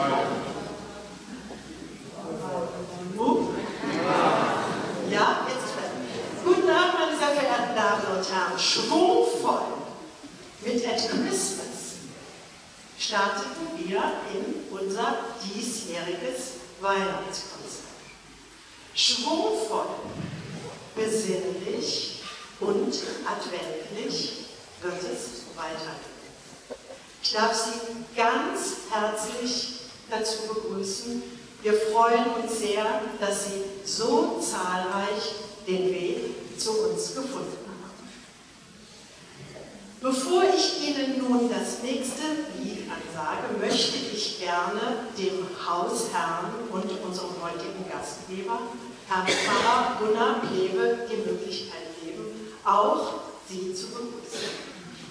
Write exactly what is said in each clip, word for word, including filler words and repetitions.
Ja, jetzt drin. Guten Abend, meine sehr verehrten Damen und Herren. Schwungvoll mit At Christmas starteten wir in unser diesjähriges Weihnachtskonzert. Schwungvoll, besinnlich und adventlich wird es weitergehen. Ich darf Sie ganz herzlich dazu begrüßen. Wir freuen uns sehr, dass Sie so zahlreich den Weg zu uns gefunden haben. Bevor ich Ihnen nun das nächste Lied ansage, möchte ich gerne dem Hausherrn und unserem heutigen Gastgeber, Herrn Pfarrer Gunnar Kleve, die Möglichkeit geben, auch Sie zu begrüßen.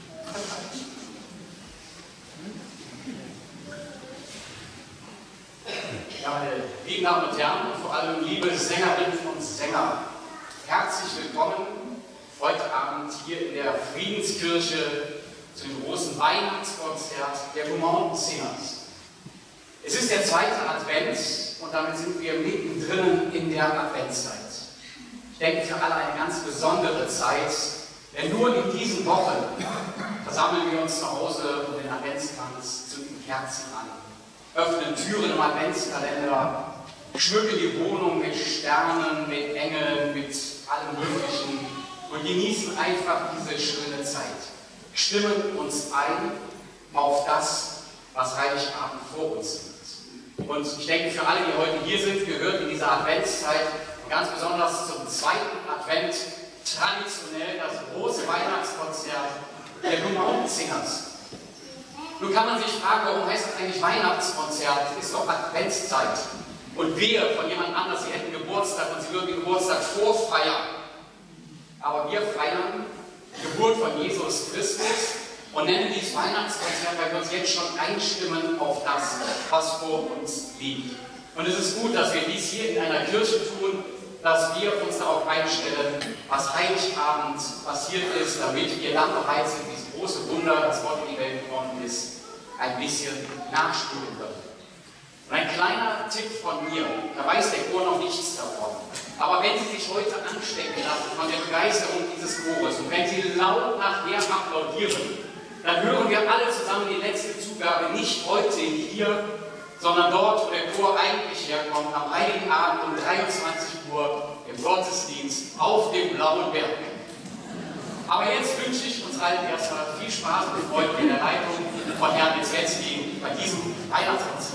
Ja, meine lieben Damen und Herren und vor allem liebe Sängerinnen und Sänger, herzlich willkommen heute Abend hier in der Friedenskirche zu dem großen Weihnachtskonzert der Gaumont Singers. Es ist der zweite Advent und damit sind wir mittendrin in der Adventszeit. Ich denke, für alle eine ganz besondere Zeit, denn nur in diesen Wochen versammeln wir uns zu Hause um den Adventskranz, zünden Kerzen an, öffnen Türen im Adventskalender, schmücken die Wohnung mit Sternen, mit Engeln, mit allem Möglichen und genießen einfach diese schöne Zeit. Stimmen uns ein auf das, was Heiligabend vor uns liegt. Und ich denke, für alle, die heute hier sind, gehört in dieser Adventszeit und ganz besonders zum zweiten Advent traditionell das große Weihnachtskonzert der Gaumont Singers. Nun kann man sich fragen, warum heißt das eigentlich Weihnachtskonzert? Es ist doch Adventszeit. Und wir von jemand anders, sie hätten Geburtstag und sie würden den Geburtstag vorfeiern. Aber wir feiern die Geburt von Jesus Christus und nennen dies Weihnachtskonzert, weil wir uns jetzt schon einstimmen auf das, was vor uns liegt. Und es ist gut, dass wir dies hier in einer Kirche tun, dass wir uns darauf einstellen, was Heiligabend passiert ist, damit wir dann bereit sind, dieses große Wunder, das Gott in die Welt gekommen ist, ein bisschen nachspüren können. Und ein kleiner Tipp von mir, da weiß der Chor noch nichts davon, aber wenn Sie sich heute anstecken lassen von der Begeisterung dieses Chores und wenn Sie laut nachher applaudieren, dann hören wir alle zusammen die letzte Zugabe nicht heute hier, sondern dort, wo der Chor eigentlich herkommt, am Heiligen Abend um dreiundzwanzig Uhr im Gottesdienst auf dem Blauen Berg. Aber jetzt wünsche ich uns allen erstmal viel Spaß und Freude in der Leitung von Herrn Nitzwetzki bei diesem Weihnachtskonzert.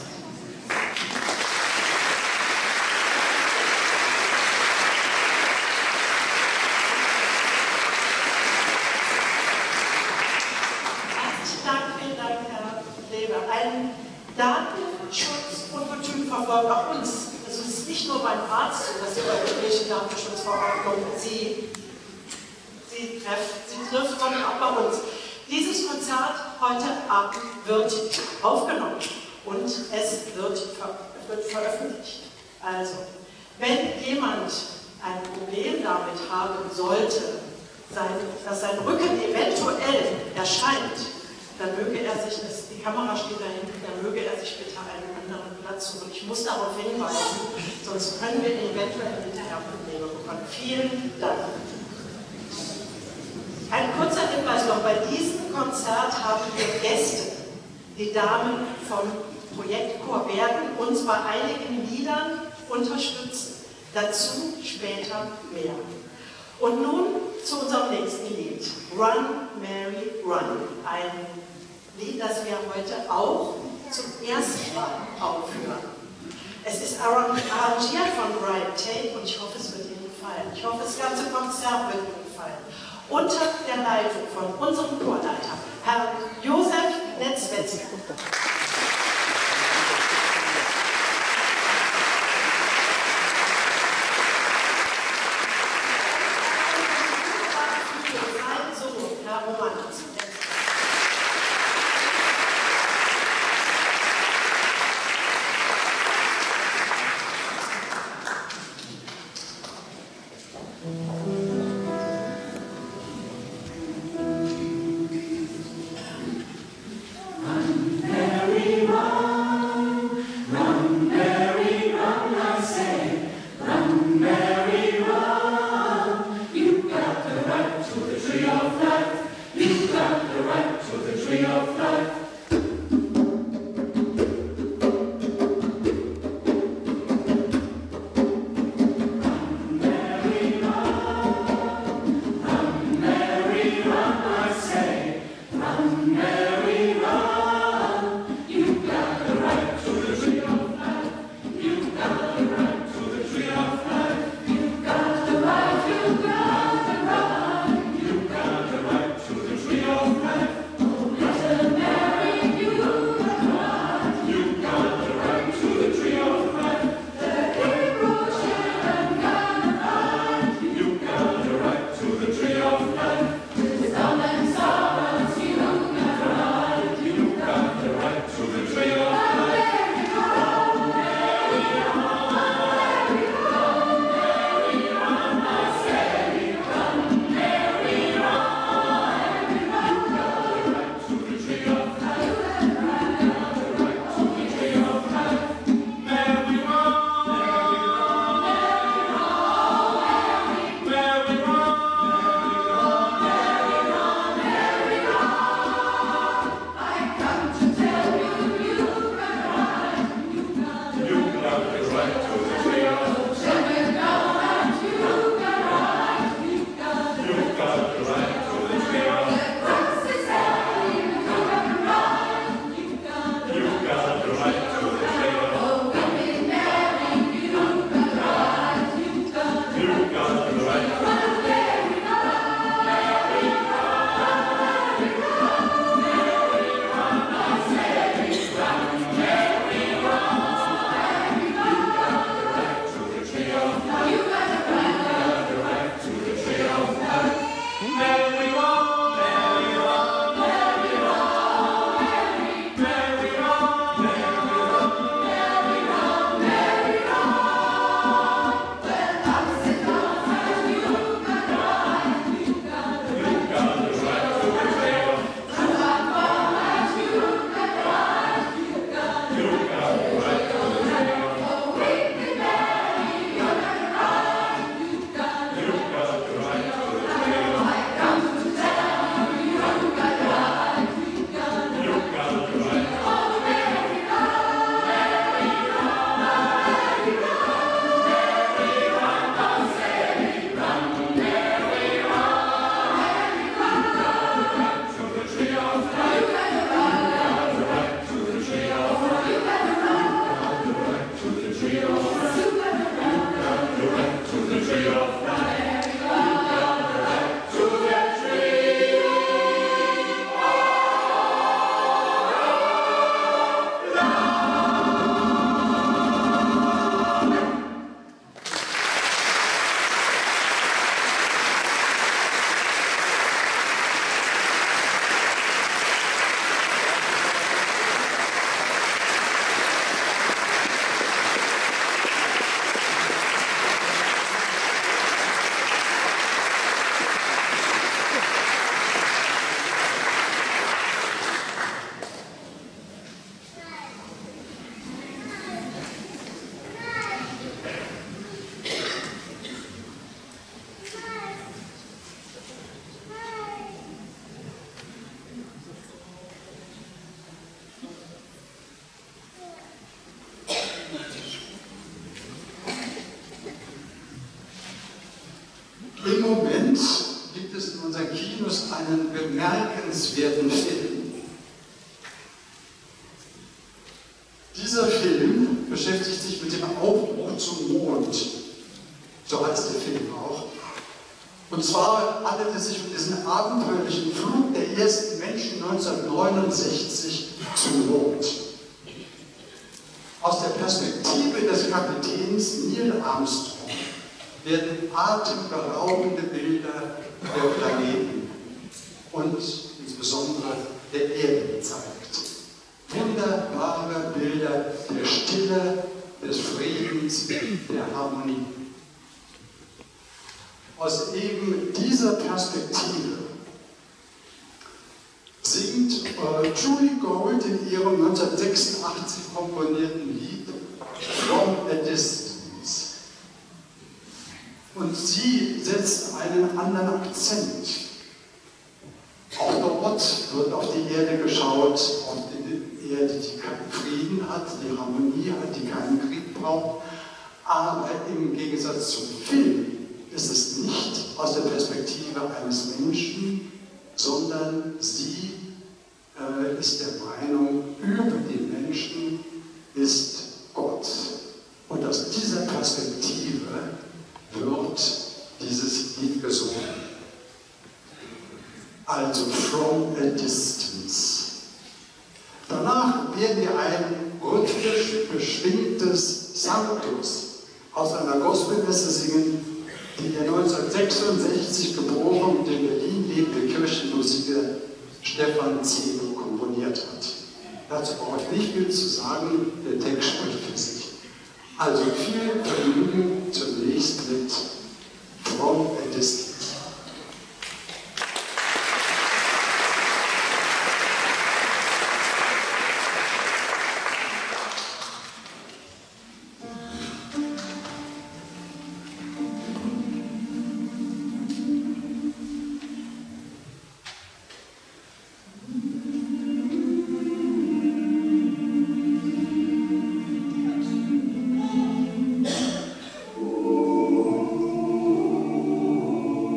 Herzlichen Dank, vielen Dank, Herr Kleve. Ein Datenschutz und Betrug verfolgt auch uns. Also es ist nicht nur beim Arzt so, dass die Europäische Datenschutzverordnung Sie Sie trifft, sie trifft, sondern auch bei uns. Dieses Konzert heute Abend wird aufgenommen und es wird, ver wird veröffentlicht. Also, wenn jemand ein Problem damit haben sollte, sein, dass sein Rücken eventuell erscheint, dann möge er sich, das, die Kamera steht da hinten, dann möge er sich bitte einen anderen Platz suchen. Ich muss darauf hinweisen, sonst können wir eventuell hinterher Probleme bekommen. Vielen Dank. Ein kurzer Hinweis noch, bei diesem Konzert haben wir Gäste. Die Damen vom Projektchor werden uns bei einigen Liedern unterstützen. Dazu später mehr. Und nun zu unserem nächsten Lied. Run, Mary, Run. Ein Lied, das wir heute auch zum ersten Mal aufführen. Es ist arrangiert von Brian Tate und ich hoffe, es wird Ihnen gefallen. Ich hoffe, das ganze Konzert wird Ihnen gefallen. Unter der Leitung von unserem Chorleiter, Herrn Josef Nitzwetzki. Sein Sohn, Herr Roman. Mary. Im Moment gibt es in unseren Kinos einen bemerkenswerten Film. Dieser Film beschäftigt sich mit dem Aufbruch zum Mond, so heißt der Film auch. Und zwar handelt es sich um diesen abenteuerlichen Flug der ersten Menschen neunzehnhundertneunundsechzig zum Mond. Aus der Perspektive des Kapitäns Neil Armstrong werden atemberaubende Bilder der Planeten und insbesondere der Erde gezeigt. Wunderbare Bilder der Stille, des Friedens, der Harmonie. Aus eben dieser Perspektive singt äh, Julie Gold in ihrem neunzehnhundertsechsundachtzig komponierten Lied From a Distance. Und sie setzt einen anderen Akzent. Auch dort wird auf die Erde geschaut, auf die Erde, die keinen Frieden hat, die Harmonie hat, die keinen Krieg braucht. Aber im Gegensatz zum Film ist es nicht aus der Perspektive eines Menschen, sondern sie äh, ist der Meinung, über den Menschen ist Gott. Und aus dieser Perspektive wird dieses Lied gesungen. Also From a Distance. Danach werden wir ein rhythmisch beschwingtes Sanctus aus einer Gospelmesse singen, die der neunzehnhundertsechsundsechzig geborene und in Berlin lebende Kirchenmusiker Stefan Zeno komponiert hat. Dazu brauche ich nicht viel zu sagen, der Text spricht für sich. Also viel Vergnügen zunächst mit From a Distance. Oh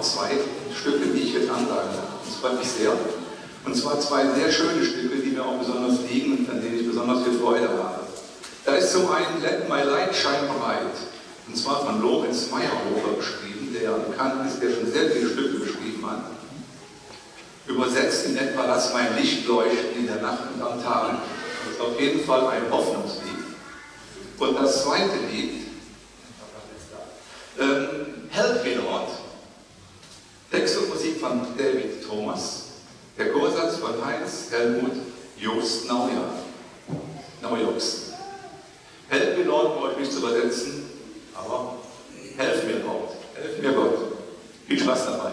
zwei Stücke, die ich jetzt ansagen darf. Das freut mich sehr. Und zwar zwei sehr schöne Stücke, die mir auch besonders liegen und an denen ich besonders viel Freude habe. Da ist zum einen Let My Light Shine Bright, und zwar von Lorenz Meyerhofer geschrieben, der bekannt ist, der schon sehr viele Stücke geschrieben hat. Übersetzt in etwa: Lass mein Licht leuchten in der Nacht und am Tag. Das ist auf jeden Fall ein Hoffnungslied. Und das zweite Lied, ähm, Help Me Lord, Text und Musik von David Thomas, der Chorsatz von Heinz Helmut Jost Naujahr. Naujoks. Help Me Lord brauche ich nicht zu übersetzen, aber helf mir Gott, helf mir Gott. Viel Spaß dabei.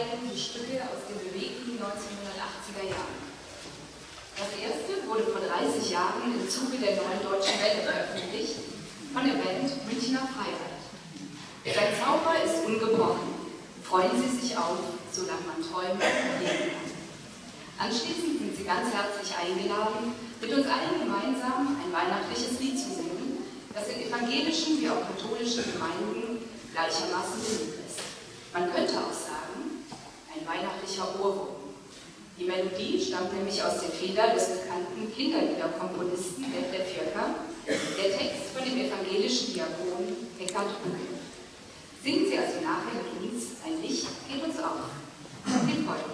vorstellen die Stücke aus den bewegten neunzehnhundertachtziger Jahren. Das erste wurde vor dreißig Jahren im Zuge der Neuen Deutschen Welle veröffentlicht von der Band Münchner Freiheit. Sein Zauber ist ungebrochen. Freuen Sie sich auf, solange man träumen und leben kann. Anschließend sind Sie ganz herzlich eingeladen, mit uns allen gemeinsam ein weihnachtliches Lied zu singen, das in evangelischen wie auch katholischen Gemeinden gleichermaßen beliebt ist. Man könnte auch sagen, ein weihnachtlicher Ohrwurm. Die Melodie stammt nämlich aus der Feder des bekannten Kinderliederkomponisten Detlef Jörker, der Text von dem evangelischen Diakon Eckhard Bucke. Singen Sie also nachher mit uns, ein Licht geht uns auf. Viel Freude.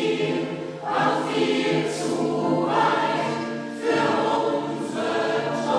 Zu weit für unsere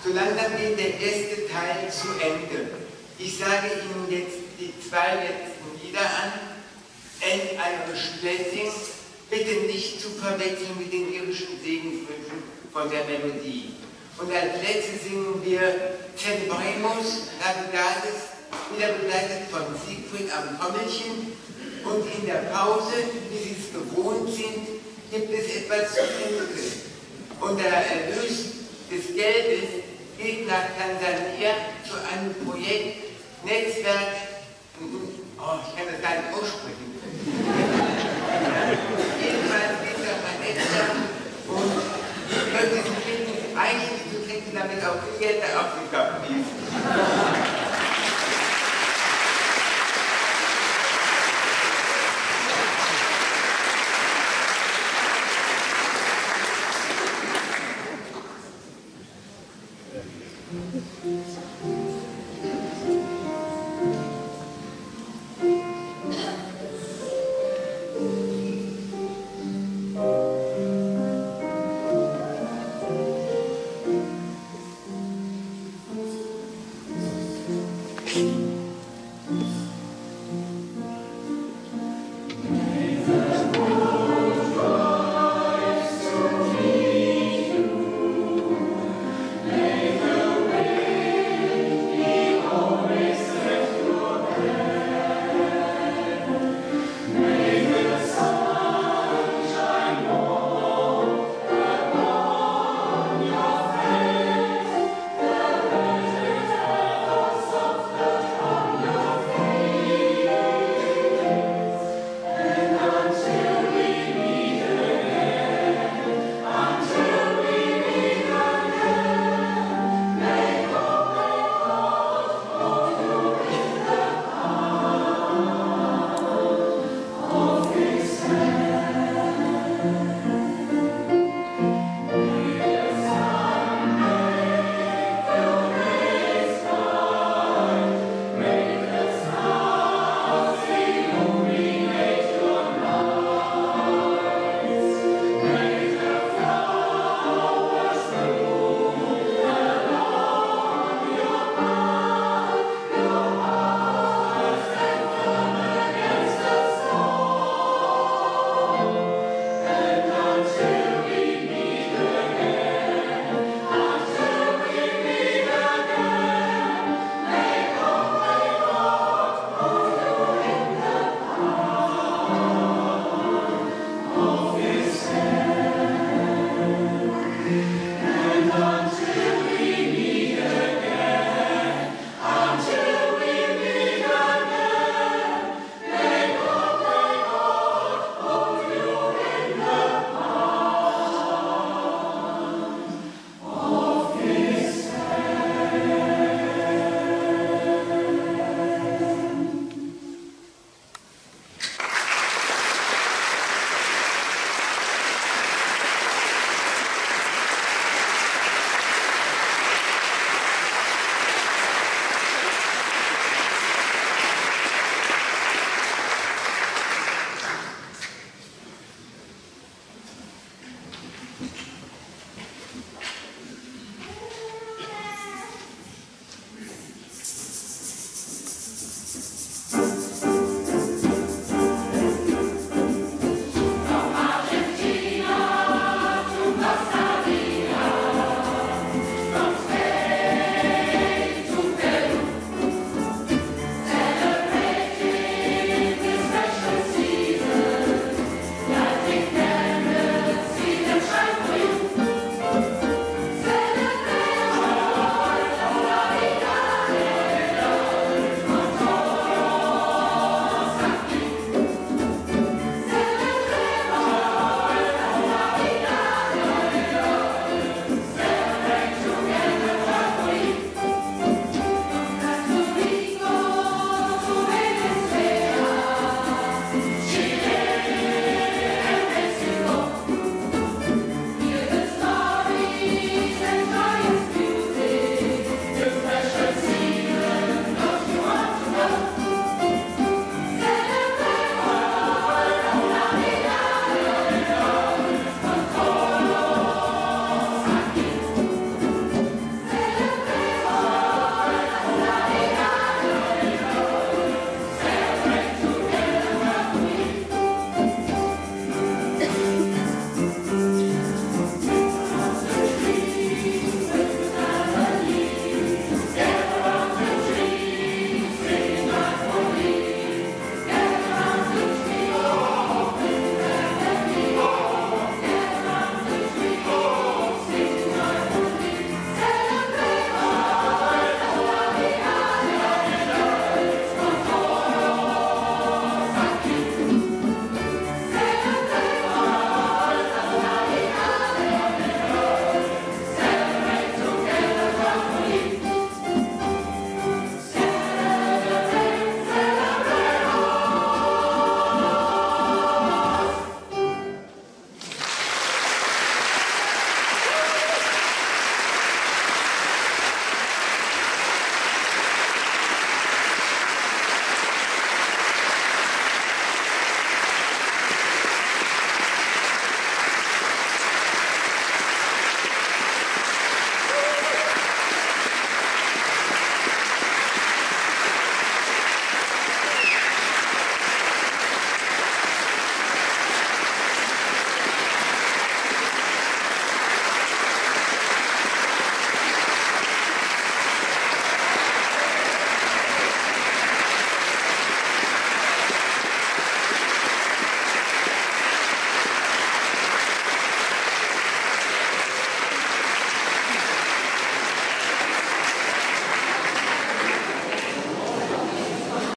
So langsam geht der erste Teil zu Ende. Ich sage Ihnen jetzt die zwei letzten Lieder an. And Irish Blessing, bitte nicht zu verwechseln mit den irischen Segenswünschen von der Melodie. Und als letztes singen wir Celebramus Navidades, wieder begleitet von Siegfried am Trommelchen. Und in der Pause, wie Sie es gewohnt sind, gibt es etwas zu trinken. Und der Erlös des Geldes geht nach Tansania zu einem Projekt Netzwerk, oh, ich kann das gar nicht aussprechen. Jedenfalls geht es um ein Netzwerk und ich möchte Sie bitten, reichlich zu trinken, damit auch viel Geld nach Afrika fließt. Thank you.